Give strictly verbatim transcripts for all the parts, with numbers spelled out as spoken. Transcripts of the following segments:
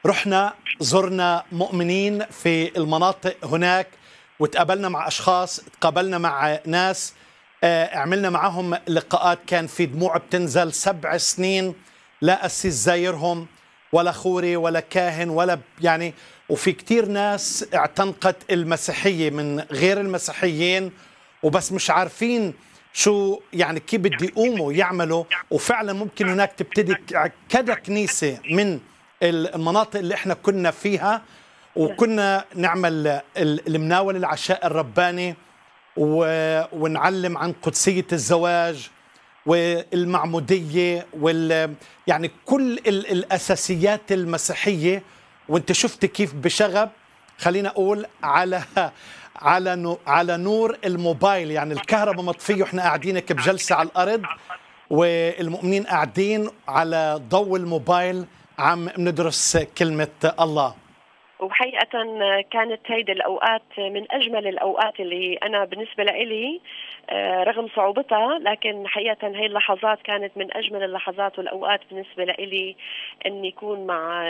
رحنا زرنا مؤمنين في المناطق هناك، وتقابلنا مع أشخاص، تقابلنا مع ناس، آه، عملنا معهم لقاءات كان في دموع بتنزل. سبع سنين لا أسيس زايرهم ولا خوري ولا كاهن ولا يعني، وفي كتير ناس اعتنقت المسيحية من غير المسيحيين، وبس مش عارفين شو يعني كيف بده يقوموا يعملوا. وفعلا ممكن هناك تبتدي كذا كنيسة من المناطق اللي احنا كنا فيها، وكنا نعمل المناول العشاء الرباني ونعلم عن قدسية الزواج والمعمودية وال يعني كل الأساسيات المسيحية. وانت شفت كيف بشغب، خلينا أقول على على على نور الموبايل، يعني الكهرباء مطفية واحنا قاعدين بجلسة على الأرض، والمؤمنين قاعدين على ضوء الموبايل عم ندرس كلمة الله. وحقيقة كانت هيدي الأوقات من أجمل الأوقات اللي أنا بالنسبة لي رغم صعوبتها، لكن حقيقة هي اللحظات كانت من أجمل اللحظات والأوقات بالنسبة لي، أن يكون مع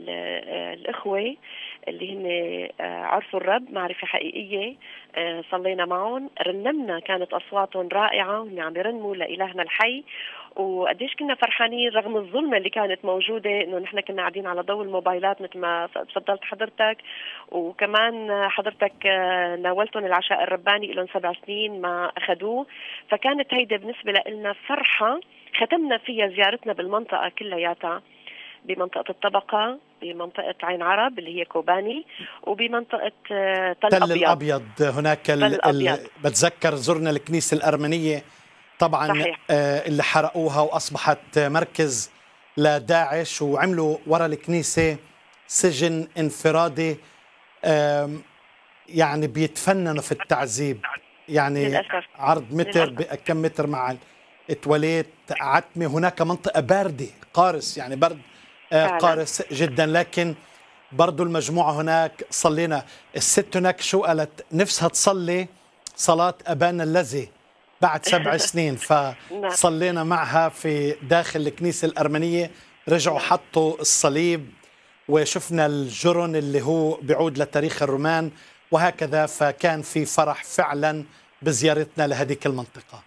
الإخوة اللي هن عرفوا الرب معرفة حقيقية. صلينا معهم، رنمنا، كانت أصواتهم رائعة وهم عم يرنموا لإلهنا الحي. وقديش كنا فرحانين رغم الظلمة اللي كانت موجودة، انه نحن كنا قاعدين على ضوء الموبايلات مثل ما تفضلت حضرتك، وكمان حضرتك ناولتهم العشاء الرباني لهم سبع سنين ما اخذوه. فكانت هيدا بالنسبة لنا فرحة ختمنا فيها زيارتنا بالمنطقة كلياتها، بمنطقة الطبقة، بمنطقة عين عرب اللي هي كوباني، وبمنطقة تل, تل أبيض. الأبيض هناك ال ال بتذكر زرنا الكنيسة الأرمنية طبعا. صحيح. آه اللي حرقوها وأصبحت مركز لداعش، وعملوا ورا الكنيسة سجن انفرادي، آه يعني بيتفننوا في التعذيب، يعني للأسف. عرض متر بكم متر مع التواليت، عتمة. هناك منطقة باردة قارس، يعني برد آه قارس جدا، لكن برضو المجموعة هناك صلينا. الست هناك شو قالت؟ نفسها تصلي صلاة أبانا الذي بعد سبع سنين، فصلينا معها في داخل الكنيسة الأرمنية. رجعوا حطوا الصليب وشفنا الجرن اللي هو بيعود لتاريخ الرومان وهكذا. فكان في فرح فعلا بزيارتنا لهذه المنطقة.